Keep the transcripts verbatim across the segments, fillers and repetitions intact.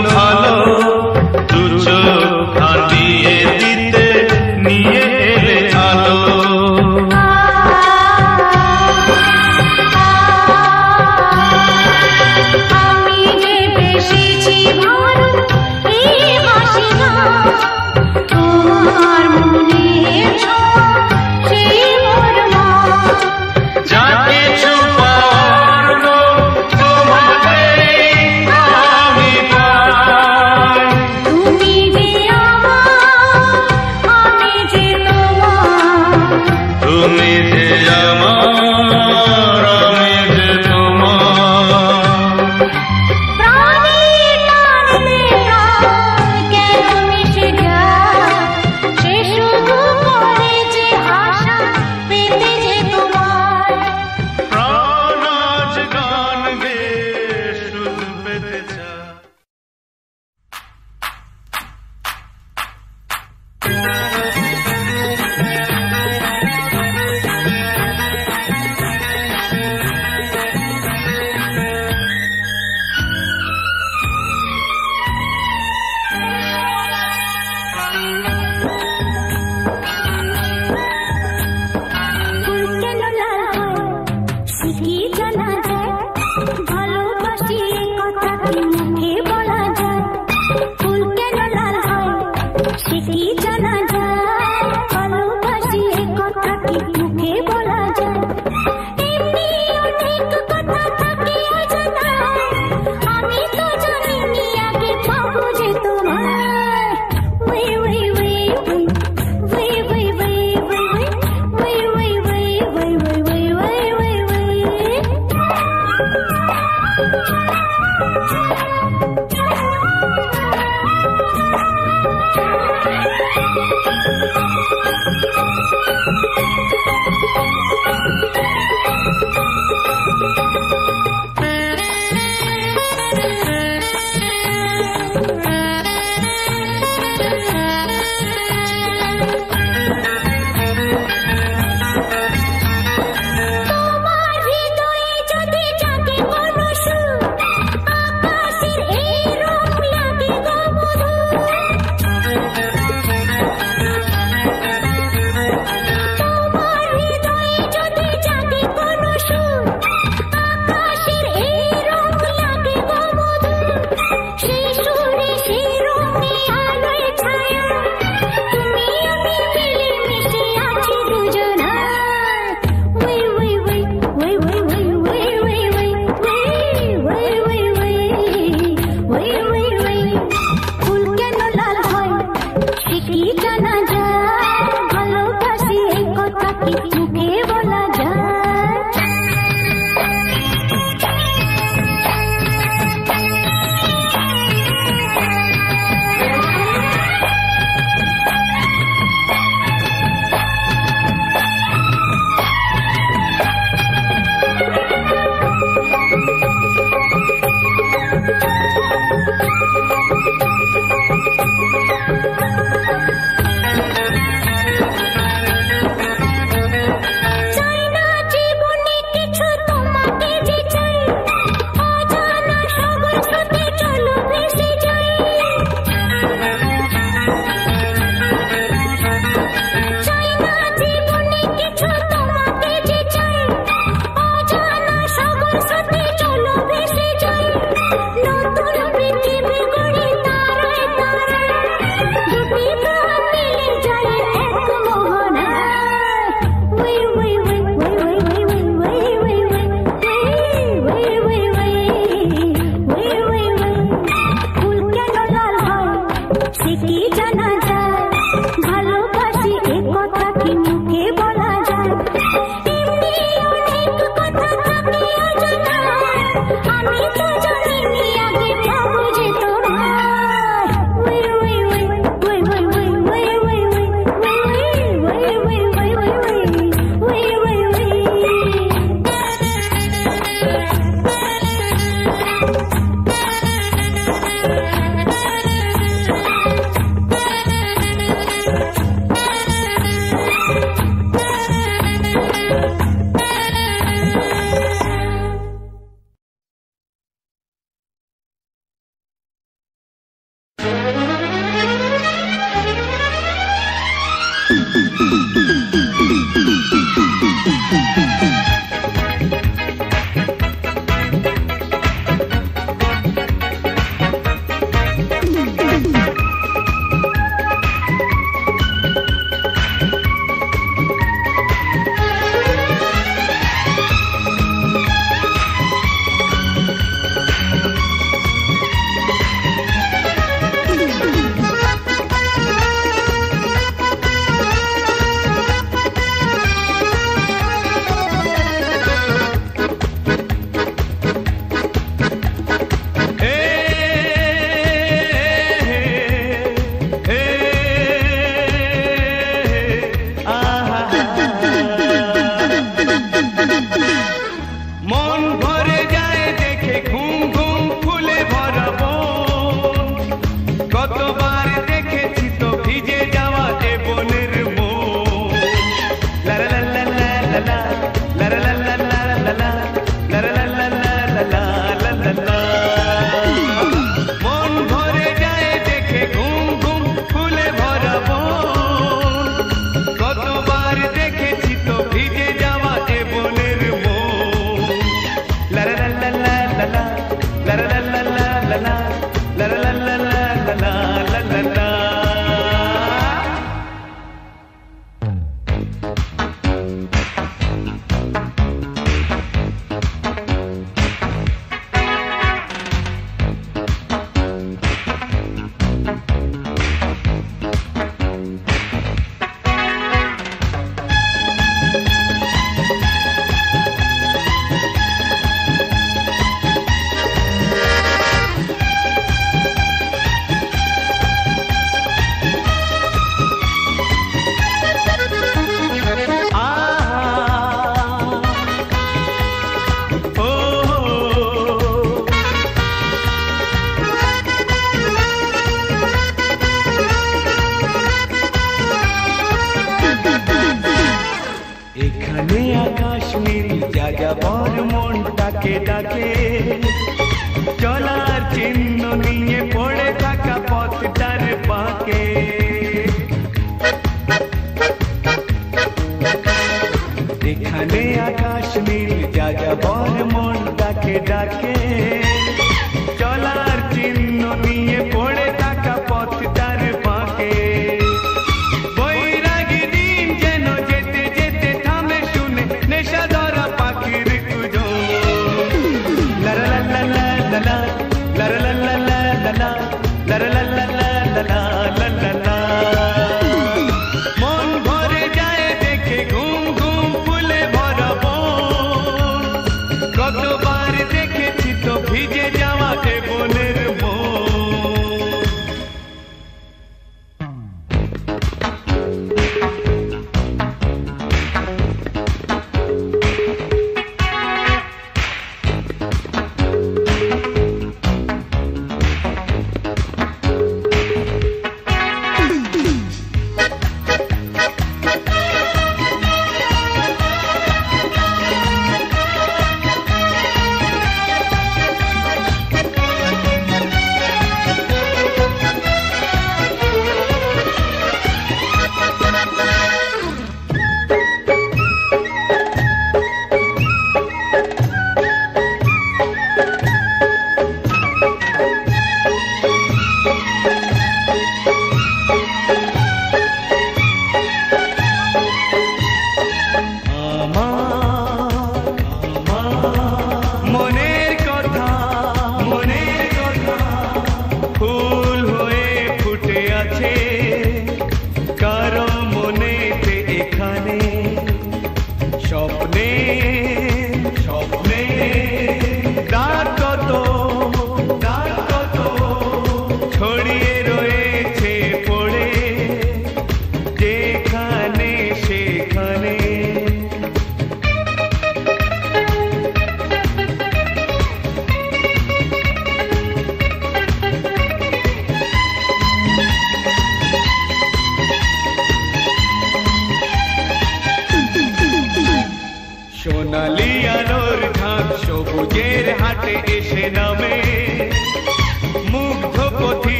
ভালো দু চোখ হাঁটিয়ে দিতে নিয়ে এলে আলো। আমি যে বেশিছি ভালো এই হাসি না তোমার মনে সেই মোর মা। যা কিছু পাওয়ার লোক তোমাকেই আমি পাই। তুমি যে আমার আমি যে তোমার। তুমি যে আমার আমি যে তোমার। প্রাণের টানে প্রাণ কেন মিশে যায় সে শুধু করে যে আশা পেতে যে তোমার। প্রাণ আজ গান গেয়ে শুধু পেতে চায়। ফুল কেন লাল সে কি জানা যায় ভালোবাসি এই কথা কি মুখে বলা যায়। ফুল কেন লাল হয় সে কি জানা যায় ভালোবাসি এই কথা কি মুখে বলা যায়। এমনি অনেক কথা থাকে অজানা আমি তো জানিনি আগে পাবো যে তোমায়। ওই ওই ওই ওই ওই ওই ওই ওই ওই ওই ওই ওই ওই ওই ওই তোমার হৃদয়ে যদি জাগে কোনো সুর আকাশের এই রং লাগে গো মধুর।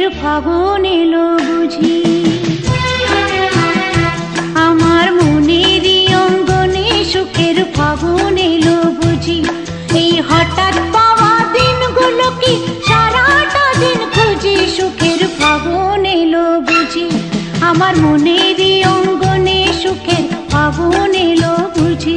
ফাগুন এলো বুঝি আমার মনেরই অঙ্গনে সুখের ফাগুন এলো বুঝি এই হঠাৎ পাওয়া দিনগুলো কি সারাটা দিন খুঁজি সুখের ফাগুন এলো বুঝি আমার মনেরই অঙ্গনে সুখের ফাগুন এলো বুঝি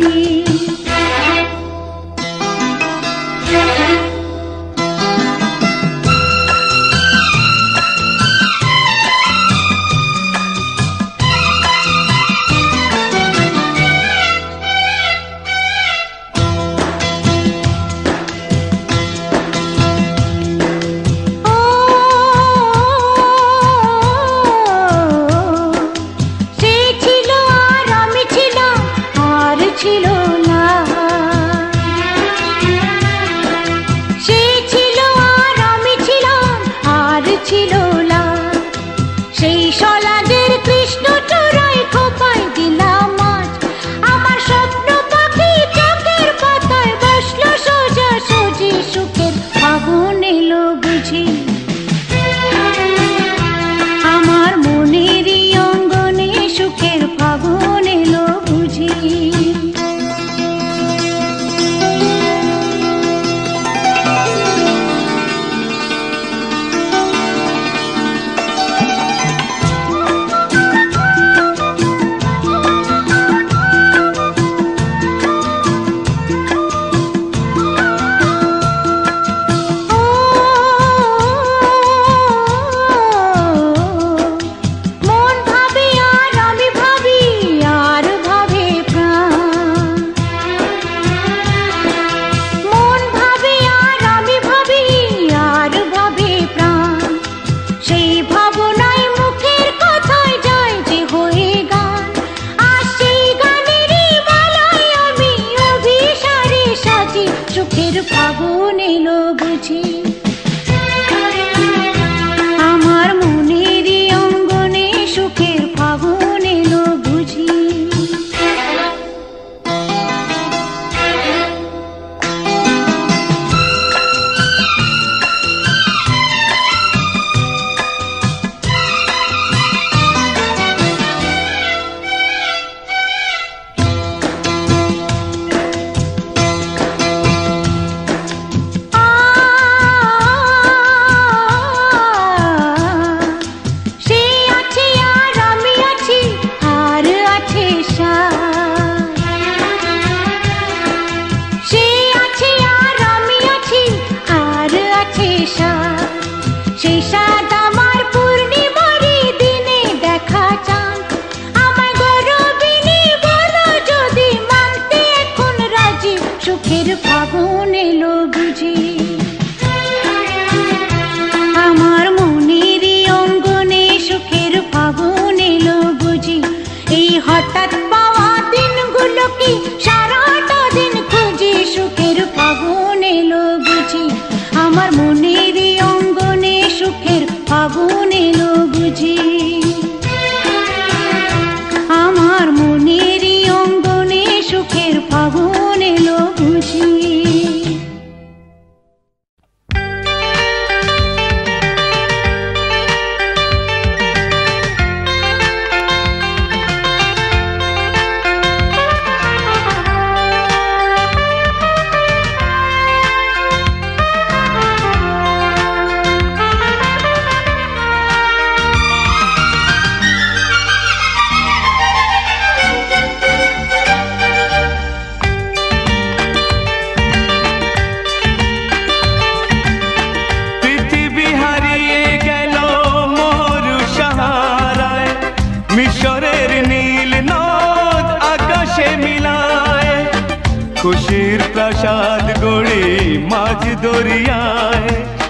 খুশির প্রাসাদ গড়ে মাঝ দরিয়ায়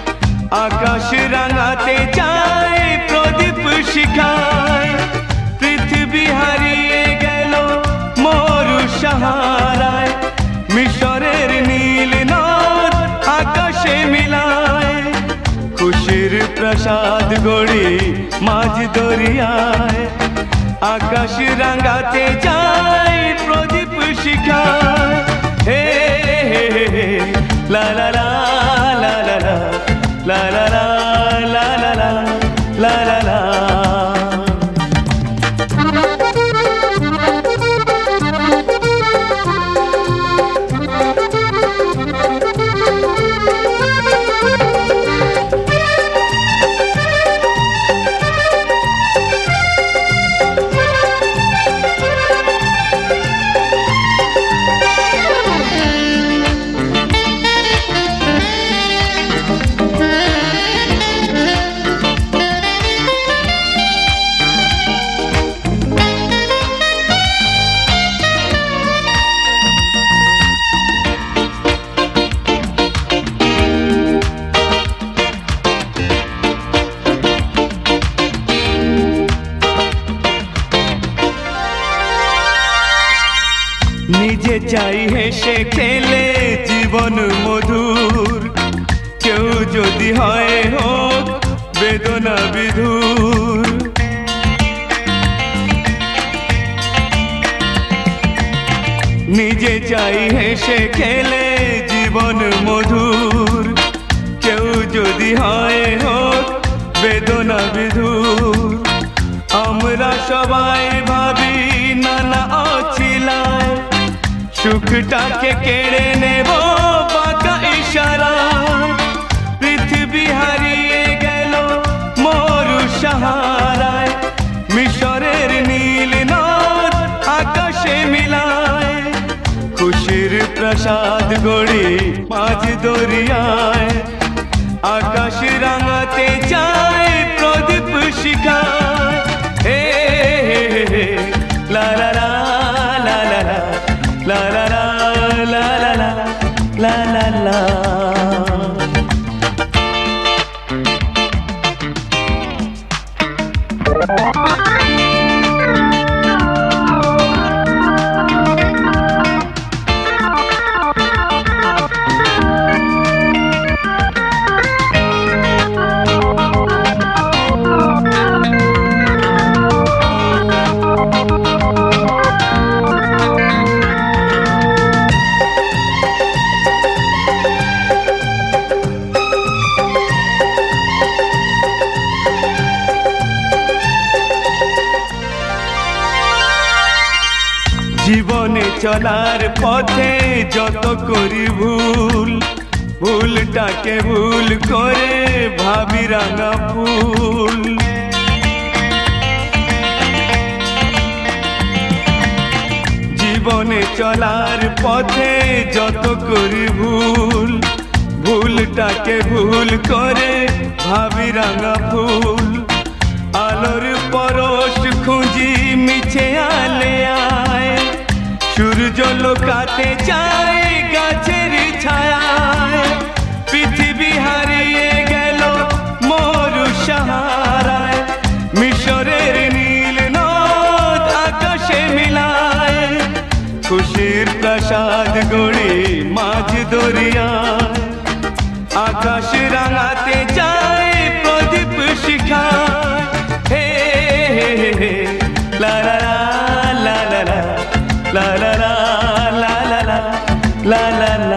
আকাশ রাঙাতে চায় প্রদীপ শিখায় পৃথিবী হারিয়ে গেল মরু সাহারায় মিশরের নীল নদ আকাশে মিলায় খুশির প্রাসাদ গড়ে মাঝ দরিয়ায় আকাশ রাঙাতে চায় প্রদীপ শিখায় হে লা লা লা লা লা লা লা লা লা লা লা চাই হেসে খেলে জীবন মধুর, কেউ যদি হয় হোক বেদনা বিধুর। নিজে চাই হেসে খেলে জীবন মধুর, কেউ যদি হয় হোক বেদনা বিধুর। আমরা সবাই ভাবি নানা অছিলায়, সুখটাকে কেড়ে নেব বাঁকা ইশারায়। পৃথিবী হারিয়ে গেল মরু সাহারায়, মিশরের নীল নদ আকাশে মিলায়। খুশির প্রাসাদ গড়ি মাঝ দরিয়ায়, আকাশ রাঙাতে চায় প্রদীপ শিখায়। হে হে লা লা লা লা লা লা লা লা লা লা লা লা লা। জীবনে চলার পথে যত করি ভুল, ভুলটাকে ভুল করে ভাবি রাঙা ফুল। জীবনে চলার পথে যত করি ভুল, ভুলটাকে ভুল করে ভাবি রাঙা ফুল। আলোর পরশ খুঁজি মিছে আলে আয়, সূর্য লোকাতে চায় গাছের ছায়ায়। পৃথিবী হারিয়ে গেল মরু সাহারায়, মিশরের নীল নদ আকাশে মিলায়। খুশির প্রাসাদ গড়ি মাঝ দরিয়ায়, আকাশ রাঙাতে চায় প্রদীপ শিখায়। হে হে হে লা লা লা লা লা লা লা লা লা লা লা লা লা।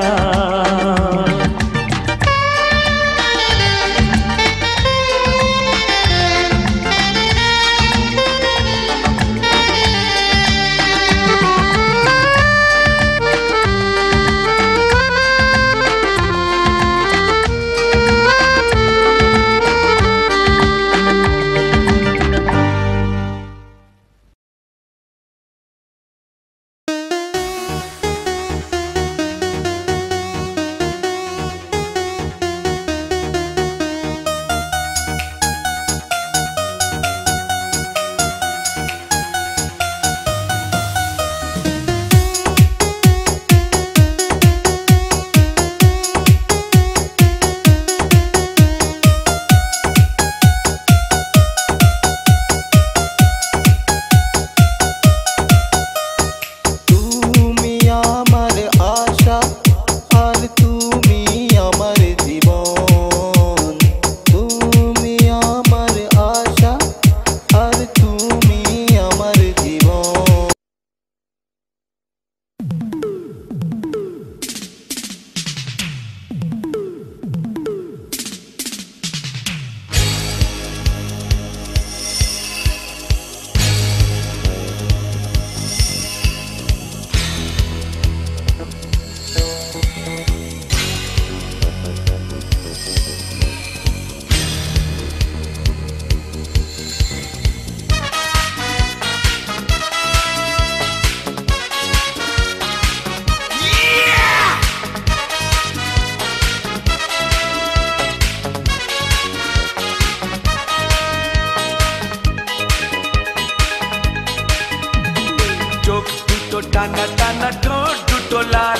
টানা টানা ঠোঁট দুটো লাল,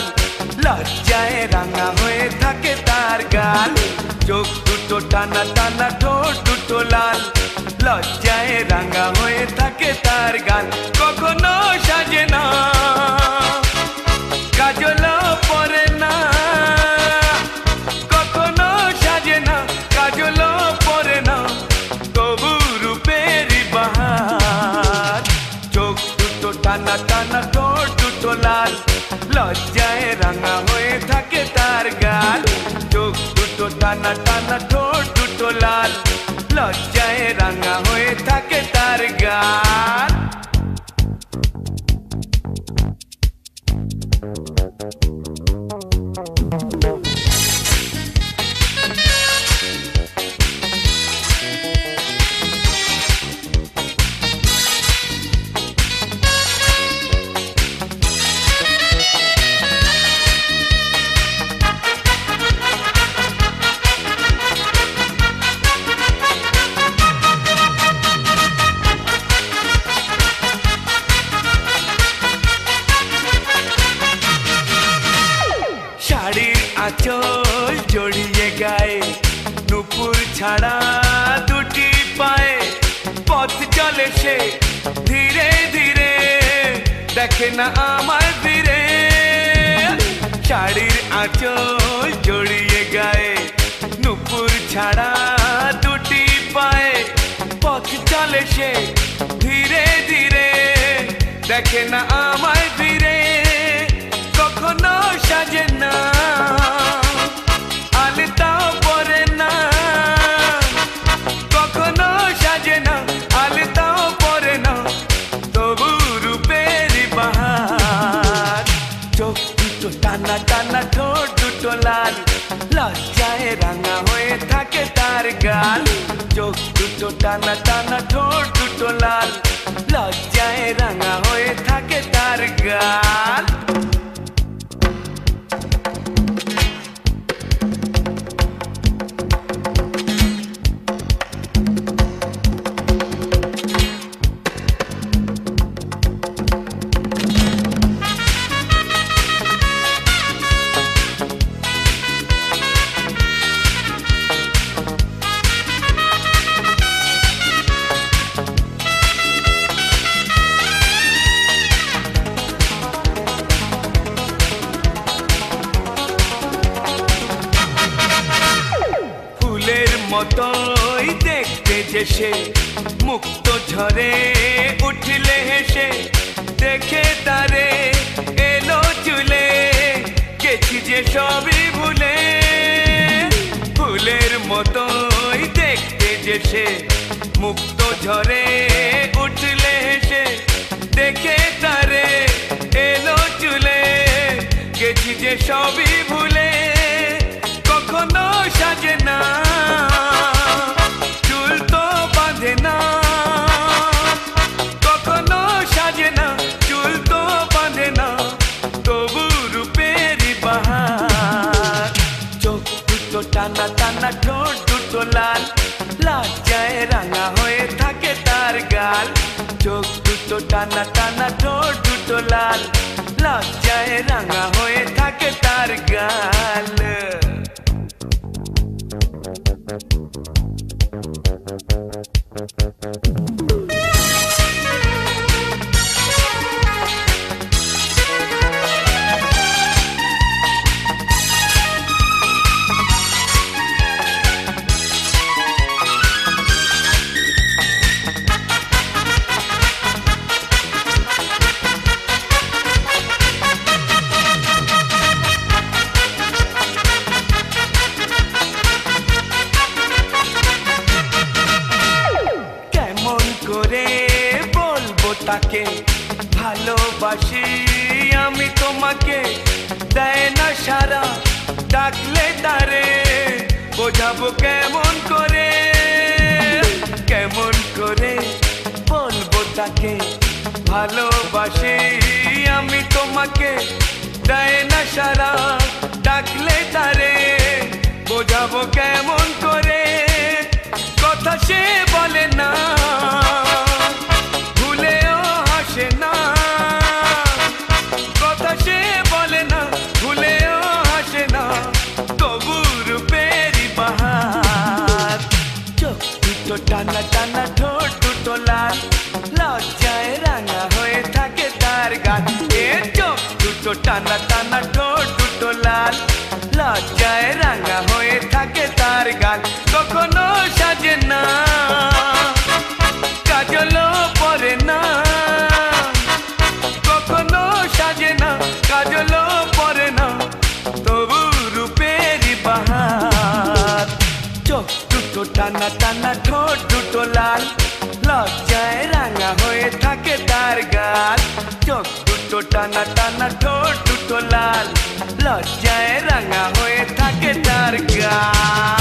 লজ্জায় রাঙা হয়ে থাকে তার গাল। চোখ দুটো টানা টানা ঠোঁট দুটো লাল, লজ্জায় রাঙা হয়ে থাকে তার গাল। কখনো সাজে না দুটো টানা টানা ঠোঁট দুটো লাল লজ্জায় রাঙা হয়ে থাকে তার গাল শাড়ির আঁচল জড়িয়ে গায়ে নুপুর ছাড়া দুটি পায়ে পথ চলে সে ধীরে ধীরে দেখে না আমার ফিরে শাড়ির আঁচল জড়িয়ে গায়ে নুপুর ছাড়া দুটি পায়ে পথ চলে সে ধীরে ধীরে দেখে না আমায় ফিরে কখনো সাজে না আলতাও পরে না কখনো সাজে না আলতাও পরে না তবু রূপের বাহার চোখ দুটো টানা টানা ঠোঁট দুটো লাল লজ্জায় রাঙা হয়ে থাকে তার গাল চোখ দুটো টানা টানা ঠোঁট দুটো লাল লজ্জায় রাঙা হয়ে থাকে তার গাল মতোই দেখতে যে সে মুক্ত ঝরে উঠলে হেসে দেখে তারে এলো চুলে গেছি যে সবই ভুলে ফুলের মতোই দেখতে যে সে মুক্ত ঝরে উঠলে হেসে দেখে তারে এলো চুলে গেছি যে সবই ভুলে কখনো সাজে না চুল তো বাঁধে না কখনো সাজে না চুল তো বাঁধে না তবু রূপের বাহার চোখ দুটো টানা টানা ঠোঁট দুটো লাল লজ্জায় রাঙা হয়ে থাকে তার গাল চোখ দুটো টানা টানা ঠোঁট দুটো লাল লজ্জায় রাঙা হয়ে থাকে তার গাল তাকে ভালোবাসি আমি তোমাকে দেয় না সারা ডাকলে তারে বোঝাবো কেমন করে কেমন করে বলবো তাকে ভালোবাসি আমি তোমাকে দেয় না সারা ডাকলে তারে বোঝাবো কেমন করে কথা সে বলে না না কথা সে বলে না ভুলেও হাসে না তবু রূপের বাহার চোখ দুটো টানা টানা ঠোঁট দুটো লাল লজ্জায় রাঙা হয়ে থাকে তার গাল এ চোখ দুটো টানা টানা ঠোঁট দুটো লাল লজ্জায় রাঙা হয়ে থাকে তার গাল কখনো সাজে না কাজলও পরে না কখনো সাজে না কাজলও পরে না তবু রূপের বাহার টানা টানা ঠোঁট দুটো লাল লজ্জায় রাঙা হয়ে থাকে তার গাল চোখ দুটো টানা টানা ঠোঁট দুটো লাল লজ্জায় রাঙা হয়ে থাকে তার গাল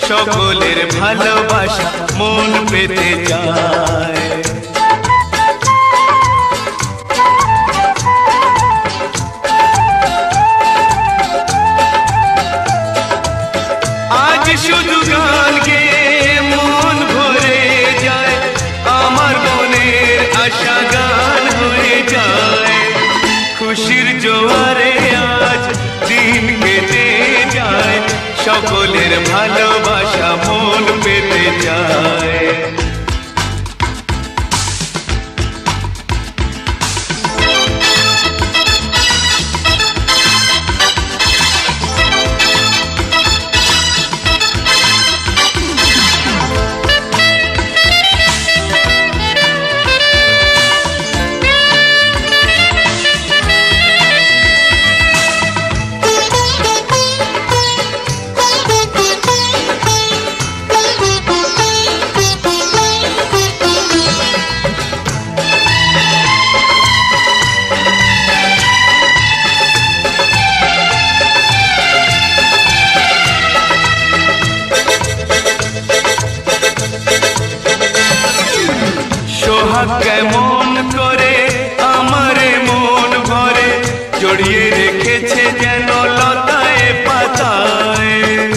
সকলের ভালোবাসা মন পেতে চায়। আজ শুধু গান গেয়ে মন ভরে যায়, আমার মনের আশা গান হয়ে যায়। খুশির জোয়ারে আজ দিন কেটে যায়, সকলের ভালোবাসা মন পেতে যায়। সোহাগ কেমন করে আমারে মন ভরে জড়িয়ে রেখেছে যেন লতায় পাতায়।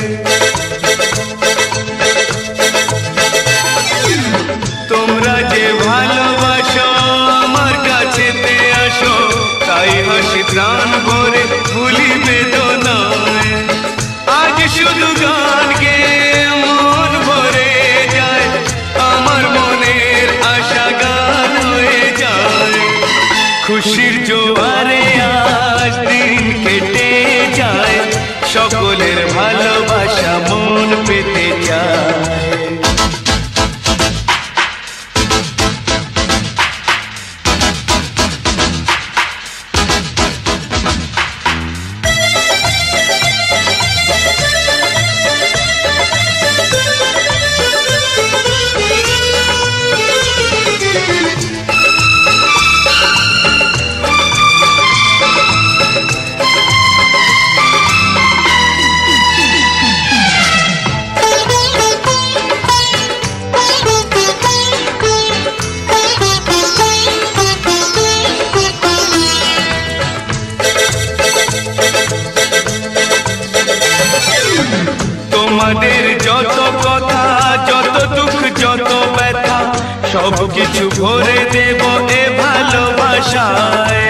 তোমরা যে ভালোবাসো আমার কাছেতে আসো, তাই হাসি প্রাণ ভরে ভুলি বেদনায়। আজ শুধু গান গেয়ে মন ভরে যায়, আমার মনের আশা গান হয়ে যায়। খুশির জোয়ারে আজ দিন কেটে যায়, সকলের ভালোবাসা মন পেতে যায়। তোমাদের যত কথা, যত দুঃখ, যত ব্যথা, সব কিছু ভরে দেব এ ভালোবাসায়।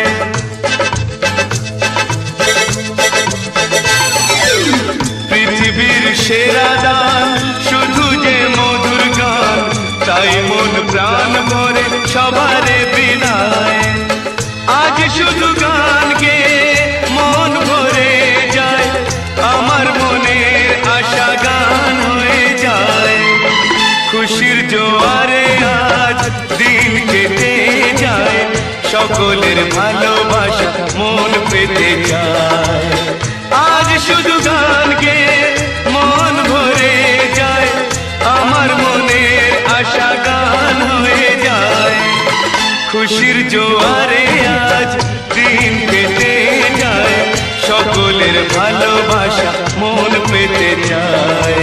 পৃথিবীর সেরা দান শুধু যে মধুর গান, তাই মন প্রাণ ভরে সবারে বিদায়। আজ শুধু গান গেয়ে মন ভরে যায়, আমার মনের আশা গান হয়ে যায়। খুশির জোয়ারে আজ দিন কেটে যায়, সকলের ভালোবাসা মন পেতে যায়। আজ শুধু গান গেয়ে মন ভরে যায়, আমার মনের আশা গান হয়ে যায়। খুশির জোয়ারে আজ দিন কেটে যায়, সকলের ভালোবাসা মন পেতে যায়।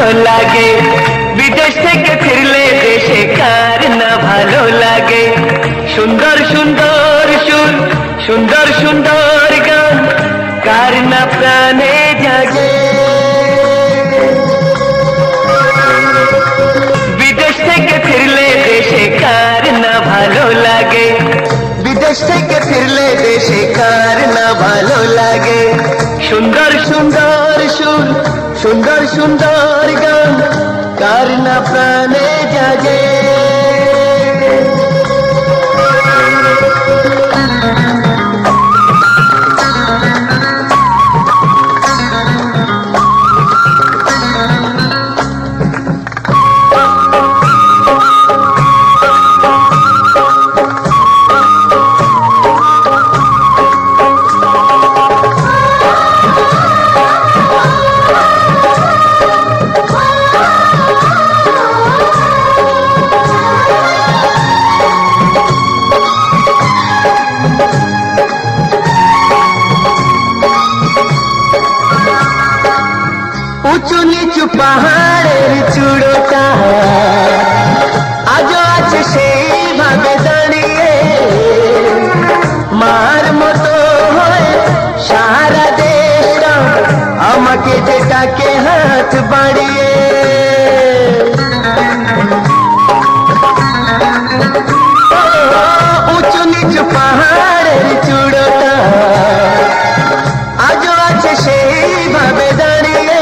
ভালো লাগে, বিদেশ থেকে ফিরলে দেশে কার না ভালো লাগে। সুন্দর সুন্দর সুর, সুন্দর সুন্দর গান, কার না প্রাণে জাগে। বিদেশ থেকে ফিরলে দেশে কার না ভালো লাগে, বিদেশ থেকে ফিরলে দেশে কার না ভালো লাগে। সুন্দর সুন্দর সুর, সুন্দর সুন্দর গান, কার না প্রাণে জাগে। উঁচু নিচু পাহাড়ের চূড়োটা আজও আছে সেইভাবে দাঁড়িয়ে, মার মতো হয়ে সারা দেশটা আমাকে যেটাকে হাত বাড়িয়ে। উঁচু নিচু পাহাড়ের চূড়োটা আজও আছে সেইভাবে দাঁড়িয়ে,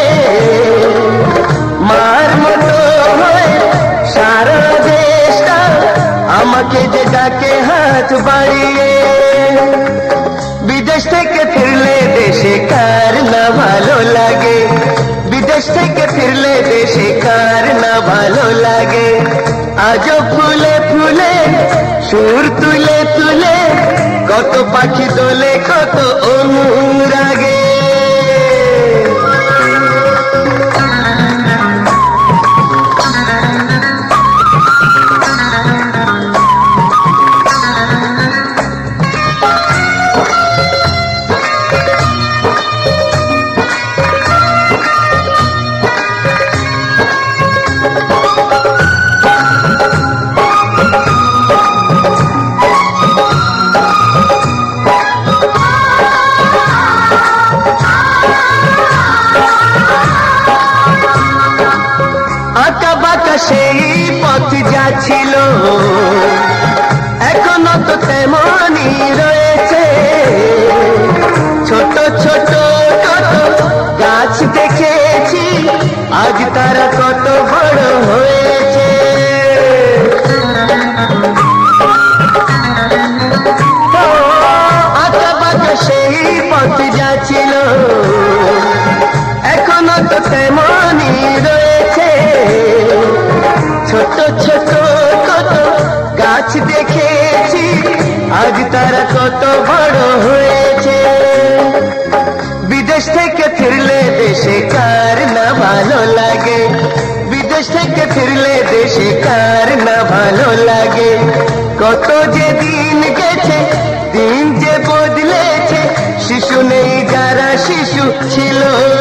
মার মতো হয়ে সারা দেশটা আমাকে যে ডাকে হাত বাড়িয়ে। বিদেশ থেকে ফিরলে দেশে কার না ভালো লাগে, বিদেশ থেকে ফিরলে দেশে কার না ভালো লাগে। আজও ফুলে ফুলে সুর তুলে তুলে কত পাখি দোলে, কত অনুরাগে। আঁকা বাঁকা সেই পথ যাচ্ছিল, এখনো তো তেমনই রয়েছে। ছোট ছোট কত গাছ দেখেছি, আজ তারা কত বড় হয়েছে। আঁকা বাঁকা সেই পথ যাচ্ছিল, এখনো তো তেমনই রয়েছে। ছোট ছোট কত গাছ দেখেছি, আজ তারা কত বড় হয়েছে। বিদেশ থেকে ফিরলে দেশে কার না ভালো লাগে, বিদেশ থেকে ফিরলে দেশে কার না ভালো লাগে। কত যে দিন গেছে, দিন যে বদলেছে, শিশু নেই যারা শিশু ছিল।